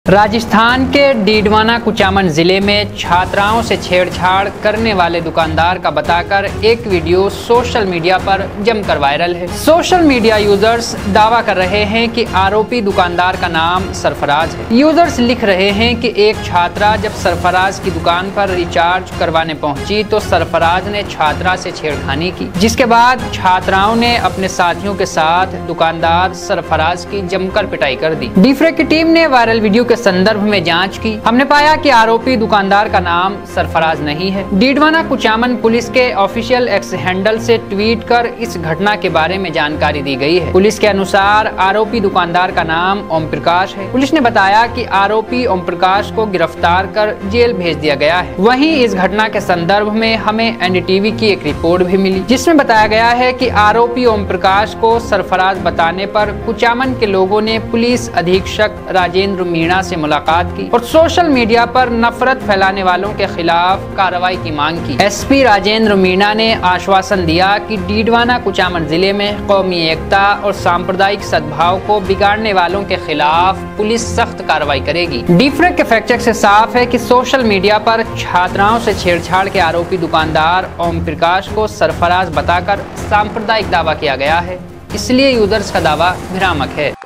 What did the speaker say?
राजस्थान के डीडवाना कुचामन जिले में छात्राओं से छेड़छाड़ करने वाले दुकानदार का बताकर एक वीडियो सोशल मीडिया पर जमकर वायरल है। सोशल मीडिया यूजर्स दावा कर रहे हैं कि आरोपी दुकानदार का नाम सरफराज है। यूजर्स लिख रहे हैं कि एक छात्रा जब सरफराज की दुकान पर रिचार्ज करवाने पहुंची तो सरफराज ने छात्रा से छेड़खानी की, जिसके बाद छात्राओं ने अपने साथियों के साथ दुकानदार सरफराज की जमकर पिटाई कर दी। डीफ्रे की टीम ने वायरल वीडियो के संदर्भ में जांच की। हमने पाया कि आरोपी दुकानदार का नाम सरफराज नहीं है। डीडवाना कुचामन पुलिस के ऑफिशियल एक्स हैंडल से ट्वीट कर इस घटना के बारे में जानकारी दी गई है। पुलिस के अनुसार आरोपी दुकानदार का नाम ओम प्रकाश है। पुलिस ने बताया कि आरोपी ओम प्रकाश को गिरफ्तार कर जेल भेज दिया गया है। वहीं इस घटना के संदर्भ में हमें एनडीटीवी की एक रिपोर्ट भी मिली, जिसमें बताया गया है कि आरोपी ओम प्रकाश को सरफराज बताने पर कुचामन के लोगों ने पुलिस अधीक्षक राजेंद्र मीणा से मुलाकात की और सोशल मीडिया पर नफरत फैलाने वालों के खिलाफ कार्रवाई की मांग की। एसपी राजेंद्र मीणा ने आश्वासन दिया कि डीडवाना कुचामन जिले में कौमी एकता और सांप्रदायिक सद्भाव को बिगाड़ने वालों के खिलाफ पुलिस सख्त कार्रवाई करेगी। डीफ्रे के फैक्ट चेक से साफ है कि सोशल मीडिया पर छात्राओं से छेड़छाड़ के आरोपी दुकानदार ओम प्रकाश को सरफराज बताकर सांप्रदायिक दावा किया गया है, इसलिए यूजर्स का दावा भ्रामक है।